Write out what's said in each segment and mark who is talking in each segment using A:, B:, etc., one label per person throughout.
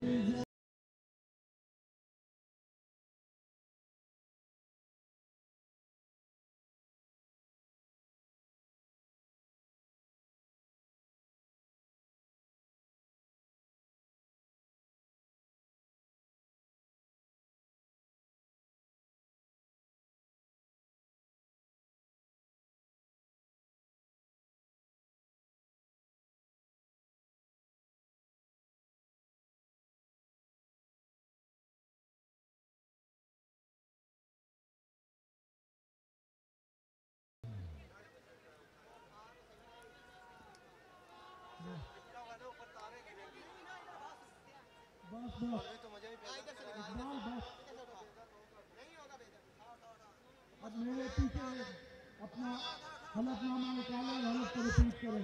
A: अब मेरे पीछे अपना हलफनामा निकालें, हलफ को रिपीट करें।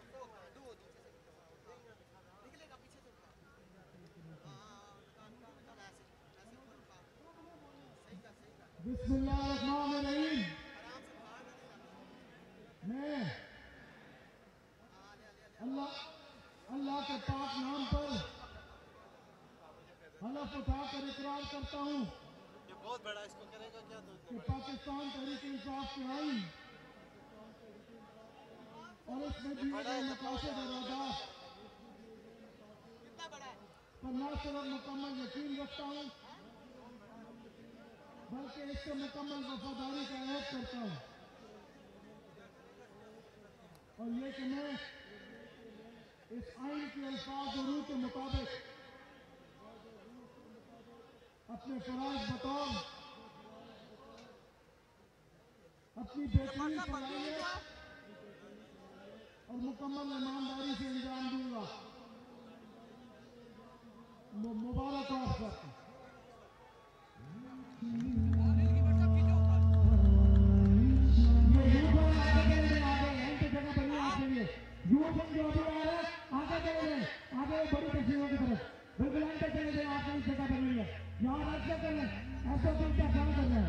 A: बिस्मिल्लाहिर्रहमानिर्रहीम। मैं अल्लाह के पाक नाम पर हलफ उठाकर इकरार करता हूँ
B: ये बहुत बड़ा, इसको करेगा क्या
A: कि पाकिस्तान तहरीक-ए-इंसाफ के आईन और इसमें दिए गए मकासद और अहदाफ पर न सिर्फ मुकम्मल यकीन रखता हूँ बल्कि इससे मुकम्मल वफादारी का अहद करता हूँ और ये कि मैं इस आइन के अल्फाज और रूह के मुताबिक अपने फराइज बतौर अपनी बेहतरीन सलाहियत और मुकम्मल ईमानदारी से अंजाम दूंगा। मुबारक हो आप सबको। युवक जो अभी आ रहे हैं आगे चले गए, आगे बड़ी तस्वीरों की तरफ बिल्कुल अंदर चले गए। आप नई जगह बन रही है, यहाँ रास्ते कर रहे हैं, ऐसा तो क्या काम कर रहे हैं।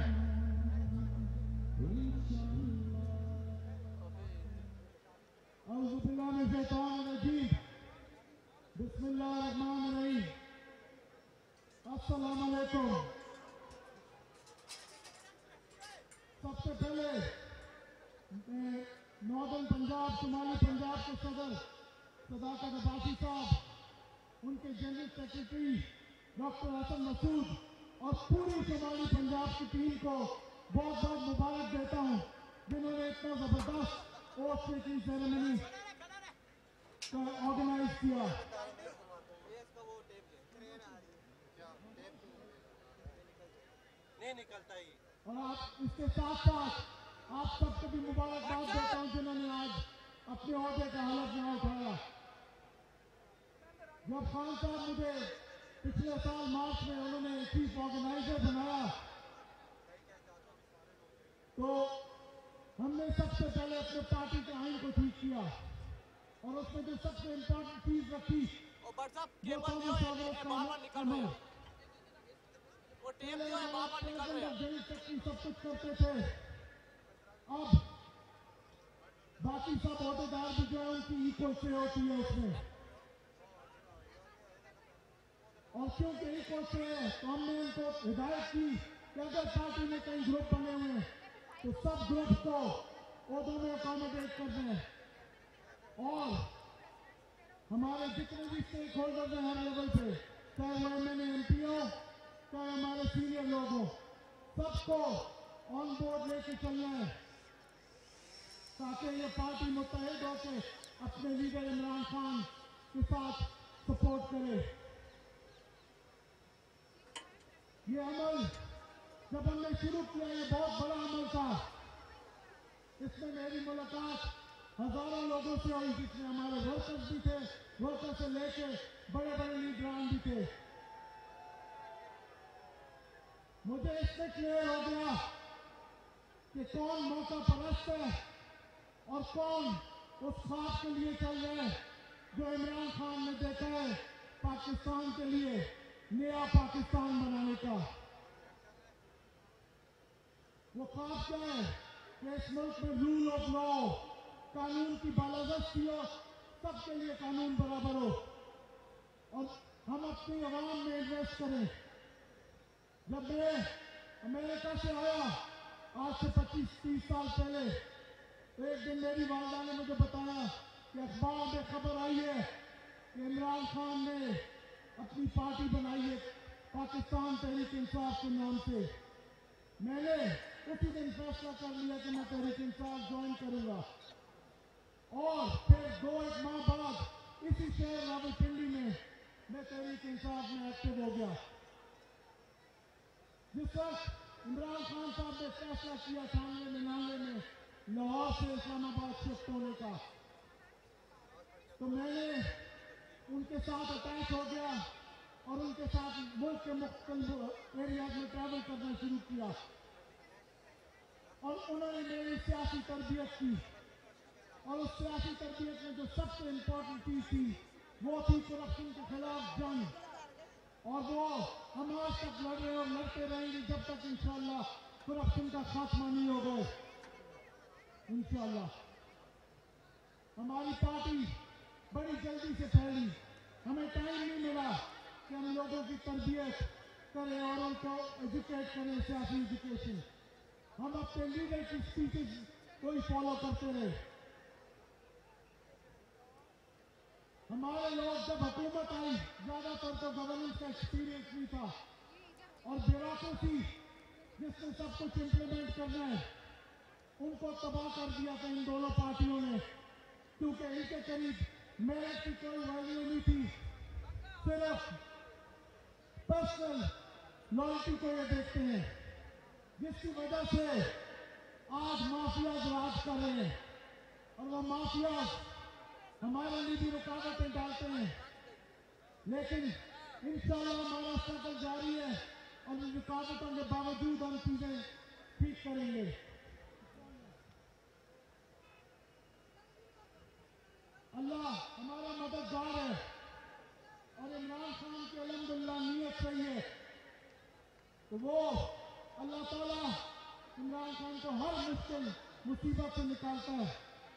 A: बिस्मिल्लाहिर्रहमानिर्रहीम। अस्सलाम वालेकुम। सबसे पहले नॉर्दर्न पंजाब, शुमाली पंजाब के सदर सदाकत अब्बासी साहब, उनके general secretary doctor Hasan Masood और पूरी शुमाली पंजाब की टीम को बहुत बहुत मुबारक देता हूँ, जिन्होंने इतना जबरदस्त ओथ टेकिंग सेरेमनी का ऑर्गेनाइज किया।
B: नहीं निकलता ही।
A: और आप इसके साथ साथ आप सबको भी मुबारकबाद देता हूँ जिन्होंने आज अपने ओहदे का हलफनामा उठाया। जब खान साहब मुझे पिछले साल मार्च में उन्होंने चीफ ऑर्गेनाइजर बनाया तो हमने सबसे पहले अपने पार्टी के आइन को ठीक किया और उसमें जो सबसे इम्पोर्टेंट चीज रखी वो सब कुछ करते थे। अब बाकी सब अहदेदार भी जो है उनकी इक्वल से होती है उसमें, और क्योंकि इक्वल से है तो हमने उनको हिदायत की कि अगर पार्टी में कई ग्रुप बने हुए हैं तो सब ग्रुप को ओहदों में अकोमोडेट कर दें और हमारे जितने भी स्टेक होल्डर हैं हर लेवल पे, चाहे वो एमएनए एमपी हो, चाहे हमारे सीनियर लोग हो, सबको ऑन बोर्ड लेके चलना है ताकि ये पार्टी मुत्तहिद होकर अपने लीडर इमरान खान के साथ सपोर्ट करे। ये अमल जब हमने शुरू किया ये बहुत बड़ा अमल था। इसमें मेरी मुलाकात हजारों लोगों से हुई, जिसमें हमारे वर्कर्स भी थे, वर्कर से लेके बड़े बड़े लीडरान भी थे। मुझे इससे क्लियर हो गया कि कौन मौका परस्त है और कौन उस ख्वाब के लिए चल रहे हैं जो इमरान खान ने देखा है पाकिस्तान के लिए नया पाकिस्तान बनाने का। वो ख्वाब क्या है कि इस मुल्क में रूल ऑफ लॉ, कानून की बालादस्ती हो, सबके लिए कानून बराबर हो और हम अपनी आवाम में इन्वेस्ट करें। जब मैं अमेरिका से आया आज से 25-30 साल पहले, तो एक दिन मेरी वालदा ने मुझे बताया कि अखबार में खबर आई है कि इमरान खान ने अपनी पार्टी बनाई है पाकिस्तान तहरीक इंसाफ के नाम से। मैंने उसी दिन फैसला कर लिया कि मैं तहरीक इंसाफ ज्वाइन करूंगा और फिर 2-1 माह बाद इसी शहर रावलपिंडी में मैं तहरीक इंसाफ में एक्टिव हो गया। जिस वक्त इमरान खान साहब ने फैसला किया 98-99 में लाहौर से इस्लामाबाद शिफ्ट होने का, तो मैंने उनके साथ अटैच हो गया और उनके साथ मुल्क के मुख्तलिफ एरियाज में ट्रैवल करना शुरू किया और उन्होंने मेरी सियासी तरबियत की। और उस सियासी तरबियत में जो सबसे इम्पोर्टेंट चीज थी वो थी करप्शन के खिलाफ जंग, और वो हम आज तक लड़ रहे और लड़ते रहेंगे जब तक इंशाअल्लाह करप्शन का खात्मा नहीं होगा। इंशाअल्लाह हमारी पार्टी बड़ी जल्दी से फैली, हमें टाइम नहीं मिला कि हम लोगों की तरबियत करें और उनको एजुकेट करें, सियासी एजुकेशन। हम अपने लीडर की स्पीचेस को ही फॉलो करते रहे। हमारे लोग जब हुकूमत आई ज्यादातर तो गवर्नेंस का एक्सपीरियंस नहीं था और ब्यूरोक्रेसी जिसने सब कुछ इम्प्लीमेंट करना है उनको तबाह कर दिया था इन दोनों पार्टियों ने, क्योंकि इनके करीब मेरिट की कोई वैल्यू नहीं थी, सिर्फ पर्सनल लॉयल्टी को ये देखते हैं, जिसकी वजह से आज माफियाज राज कर रहे हैं और वो माफियाज हमारे लिए भी रुकावटें डालते हैं। लेकिन इंशाअल्लाह हमारा स्ट्रगल जारी है और इन रुकावटों के बावजूद हम चीजें ठीक करेंगे। अल्लाह हमारा मददगार है और इमरान खान की अल्हम्दुलिल्लाह नीयत सही है, तो वो अल्लाह ताला इमरान खान को हर मुश्किल मुसीबत से निकालता है।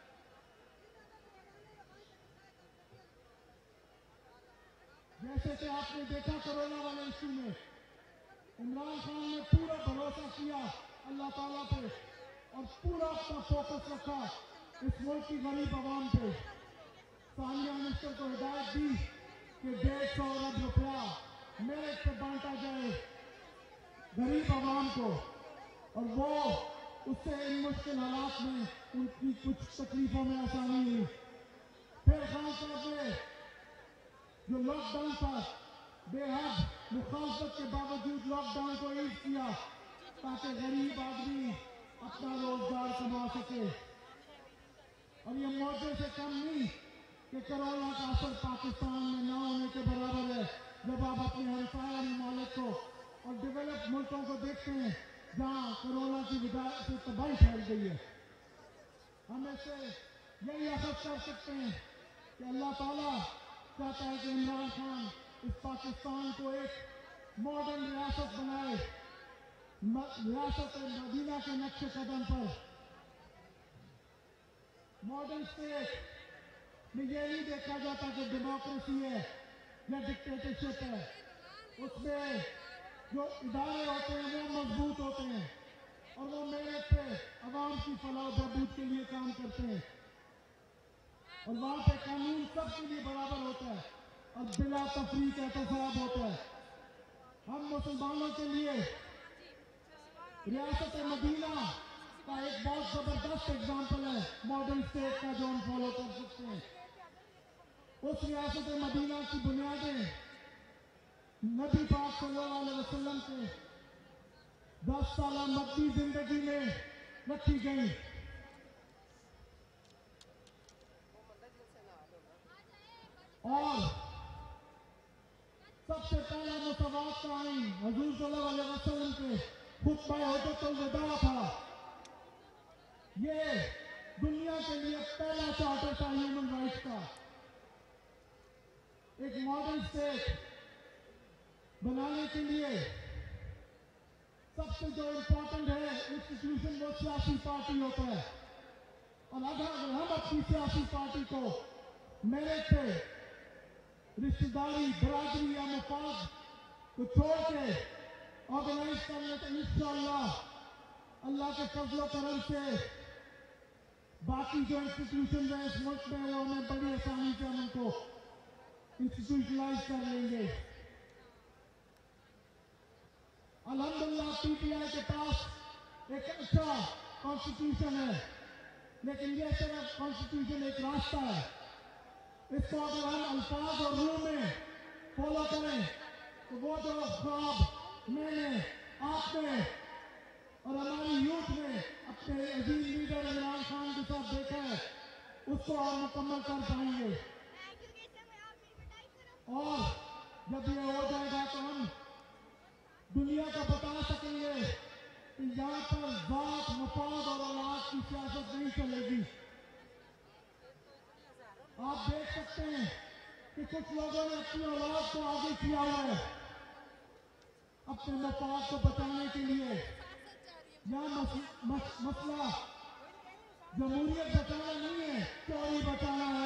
A: जैसे कि आपने देखा कोरोना वाले इश्यू में इमरान खान ने पूरा भरोसा किया अल्लाह ताला पे और पूरा अपना फोकस रखा इस मुल्क की गरीब आवाम पे। सानिया मिनिस्टर को हिदायत दी कि 150 अरब रुपया मेरिट पे बांटा जाए गरीब आवाम को, और वो उससे इन मुश्किल हालात में उनकी कुछ तकलीफों में आसानी हुई। फिर खान साहब ने जो लॉकडाउन था बेहद मुखालफत के बावजूद लॉकडाउन को ईज किया ताकि गरीब आदमी अपना रोजगार कमा सके। और ये मौजे से कम नहीं कि कोरोना का असर पाकिस्तान में न होने के बराबर है, जब आप अपने हमसाया ममालिक को और डेवलप मुल्कों को देखते हैं जहाँ कोरोना की वजह से तबाही फैल गई है। हम इससे यही आशा कर सकते हैं कि अल्लाह ताला चाहता है कि इमरान खान इस पाकिस्तान को एक मॉडर्न रियासत बनाए, रियासत मदीना के नक्शे कदम पर। मॉडर्न स्टेट में ये नहीं देखा जाता कि डेमोक्रेसी है या डिक्टेटरशिप है, उसमें जो इदारे होते हैं वो मजबूत होते हैं और वो मेरिट पे अवाम की फलाह बहबूद के लिए काम करते हैं और वहाँ पे कानून सबके लिए बराबर होता है और बिला तफरीक एहतसाब होता है। हम मुसलमानों के लिए रियासत मदीना का एक बहुत जबरदस्त एग्जाम्पल है मॉडर्न स्टेट का जो हम फॉलो कर सकते हैं। उस रियासत मदीना की बुनियादें नबी पाक सल्लल्लाहु अलैहि वसल्लम के 10 साल मक्की जिंदगी में रखी गई। और सबसे पहला मुसवात का आइन हुजूर सल्लल्लाहु अलैहि वसल्लम के खुतबा हुज्जतुल वदा था। ये दुनिया के लिए पहला चार्टर था ह्यूमन राइट्स का। एक मॉडर्न स्टेट बनाने के लिए सबसे जो इम्पोर्टेंट है इंस्टीट्यूशन वो सियासी पार्टी होता है, और अगर हम अपनी सियासी पार्टी को मेरिट पे रिश्तेदारी, बरादरी या मफाद को छोड़ के ऑर्गेनाइज करने तो इंशाअल्लाह अल्लाह के फजलो करम से बाकी जो इंस्टीट्यूशन है इस मुल्क में वो हमें बड़ी आसानी से हम उनको इंस्टीट्यूशनलाइज कर लेंगे। अल्हम्दुलिल्लाह पीटीआई के पास एक अच्छा कॉन्स्टिट्यूशन है, लेकिन ये सिर्फ कॉन्स्टिट्यूशन एक रास्ता है। इसको अगर हम अल्फाज और रूह में फॉलो करें तो वो जो ख्वाब मैंने, आपने और हमारी यूथ ने अपने अजीज लीडर इमरान खान के साथ देखा है, उसको हम मुकम्मल कर पाएंगे। और जब ये हो जाएगा तो हम दुनिया को बता सकेंगे कि यहाँ पर जात, मफाद और औलाद की सियासत नहीं चलेगी। आप देख सकते हैं कि कुछ लोगों ने अपनी औलाद को आगे किया हुआ है अपने मफाद को बचाने के लिए। यहाँ मसला जमहूरियत बचाना नहीं है, चोरी बचाना है।